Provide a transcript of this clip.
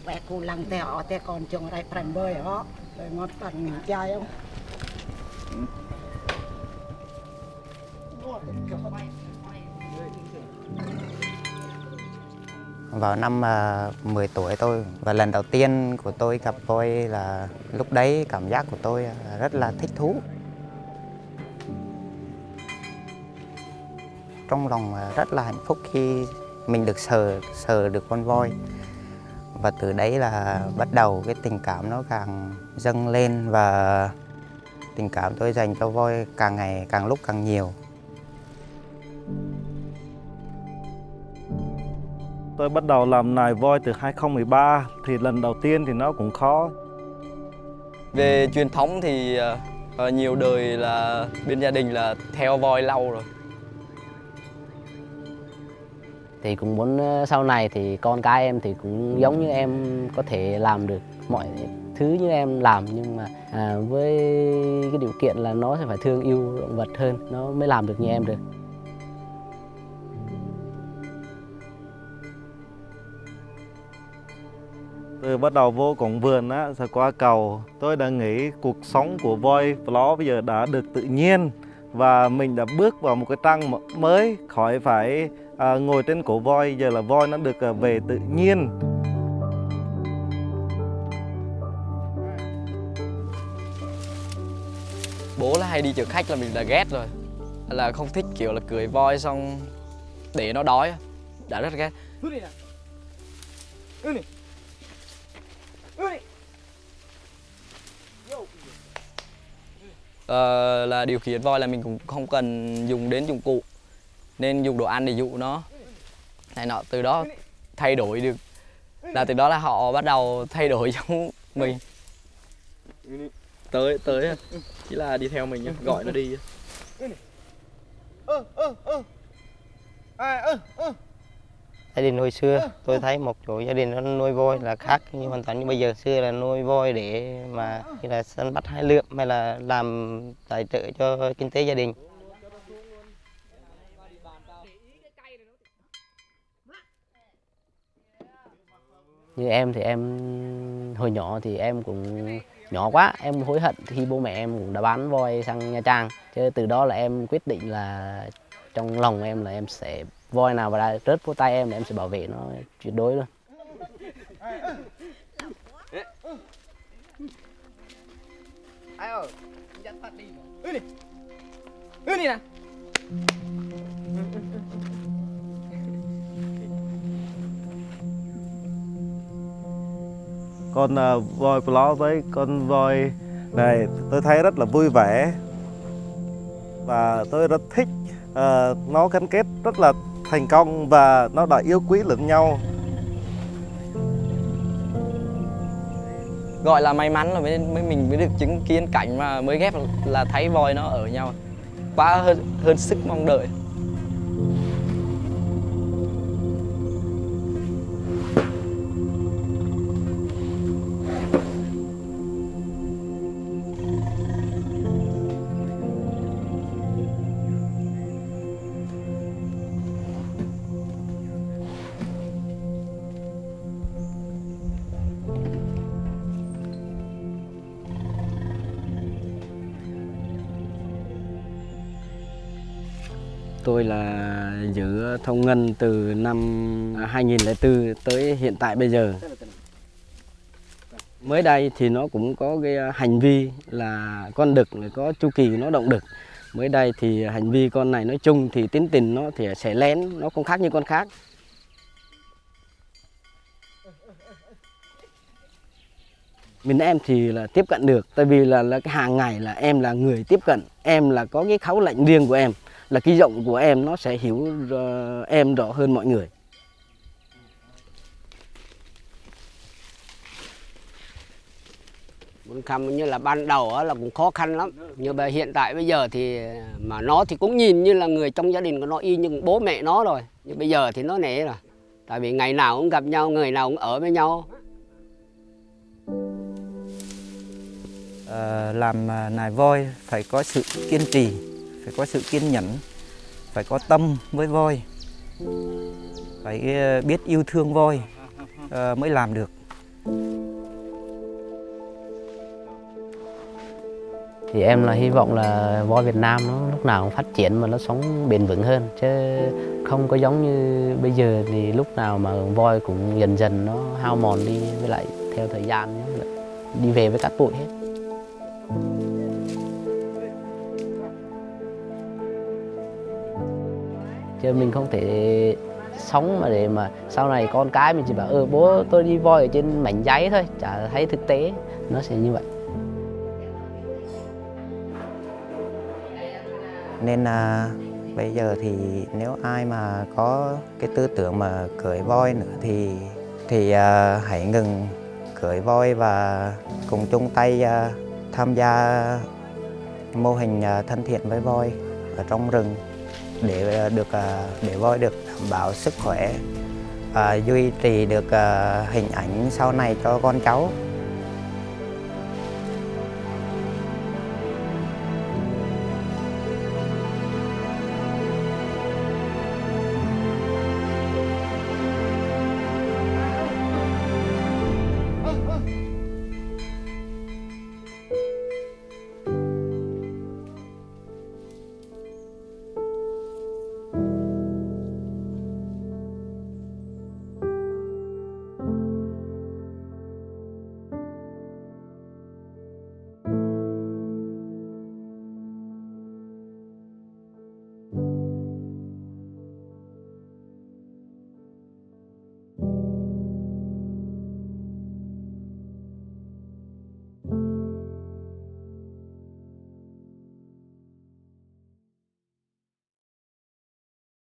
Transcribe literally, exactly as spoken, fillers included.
vẽ cô lăng theo họ theo còn chồng lại phần bơi họ rồi ngon phần chai không. Vào năm uh, mười tuổi tôi và lần đầu tiên của tôi gặp voi là lúc đấy cảm giác của tôi rất là thích thú. Trong lòng rất là hạnh phúc khi mình được sờ sờ được con voi. Và từ đấy là bắt đầu cái tình cảm nó càng dâng lên và tình cảm tôi dành cho voi càng ngày càng lúc càng nhiều. Tôi bắt đầu làm nài voi từ hai không một ba thì lần đầu tiên thì nó cũng khó. Về truyền thống thì uh, nhiều đời là bên gia đình là theo voi lâu rồi. Thì cũng muốn sau này thì con cái em thì cũng giống như em có thể làm được mọi thứ như em làm, nhưng mà à, với cái điều kiện là nó sẽ phải thương yêu động vật hơn, nó mới làm được như em được. Từ bắt đầu vô cổng vườn á, rồi qua cầu, tôi đã nghĩ cuộc sống của voi Plo bây giờ đã được tự nhiên và mình đã bước vào một cái trang mới, khỏi phải à, ngồi trên cổ voi, giờ là voi nó được à, về tự nhiên. Bố là hay đi chở khách là mình đã ghét rồi, là không thích kiểu là cưỡi voi xong để nó đói, đã rất ghét. Ờ, là điều khiển voi là mình cũng không cần dùng đến dụng cụ, nên dùng đồ ăn để dụ nó này nọ, từ đó thay đổi được, là từ đó là họ bắt đầu thay đổi giống mình. Tới tới chỉ là đi theo mình nhá, gọi nó đi. Gia đình hồi xưa tôi thấy một chỗ gia đình nó nuôi voi là khác như hoàn toàn như bây giờ. Xưa là nuôi voi để mà như là săn bắt hái lượm hay là làm tài trợ cho kinh tế gia đình. Như em thì em hồi nhỏ thì em cũng nhỏ quá, em hối hận khi bố mẹ em cũng đã bán voi sang Nha Trang. Chứ từ đó là em quyết định là trong lòng em là em sẽ voi nào và rớt vô tay em là em sẽ bảo vệ nó tuyệt đối luôn. Con uh, voi Plo với con voi này tôi thấy rất là vui vẻ và tôi rất thích uh, nó gắn kết rất là thành công và nó đã yêu quý lẫn nhau. Gọi là may mắn là mới, mới mình mới được chứng kiến cảnh mà mới ghép là thấy voi nó ở nhau, quá hơn, hơn sức mong đợi. Tôi là giữ thông ngân từ năm hai nghìn lẻ bốn tới hiện tại bây giờ. Mới đây thì nó cũng có cái hành vi là con đực có chu kỳ nó động đực. Mới đây thì hành vi con này nói chung thì tính tình nó thì sẽ lén, nó không khác như con khác. Mình em thì là tiếp cận được, tại vì là, là cái hàng ngày là em là người tiếp cận, em là có cái kháu lạnh riêng của em, là cái giọng của em nó sẽ hiểu uh, em rõ hơn mọi người. Muốn khăm như là ban đầu là cũng khó khăn lắm, nhưng mà hiện tại bây giờ thì mà nó thì cũng nhìn như là người trong gia đình của nó, y như bố mẹ nó rồi, nhưng bây giờ thì nó nể rồi, tại vì ngày nào cũng gặp nhau, người nào cũng ở với nhau. À, làm nài voi phải có sự kiên trì, phải có sự kiên nhẫn, phải có tâm với voi, phải biết yêu thương voi uh, mới làm được. Thì em là hy vọng là voi Việt Nam nó lúc nào cũng phát triển mà nó sống bền vững hơn, chứ không có giống như bây giờ thì lúc nào mà voi cũng dần dần nó hao mòn đi, với lại theo thời gian nó đi về với cát bụi hết. Chứ mình không thể sống mà để mà sau này con cái mình chỉ bảo ừ bố tôi đi voi ở trên mảnh giấy thôi, chả thấy thực tế nó sẽ như vậy. Nên là bây giờ thì nếu ai mà có cái tư tưởng mà cưỡi voi nữa thì thì uh, hãy ngừng cưỡi voi và cùng chung tay uh, tham gia mô hình uh, thân thiện với voi ở trong rừng để được uh, để voi được đảm bảo sức khỏe và duy trì được uh, hình ảnh sau này cho con cháu.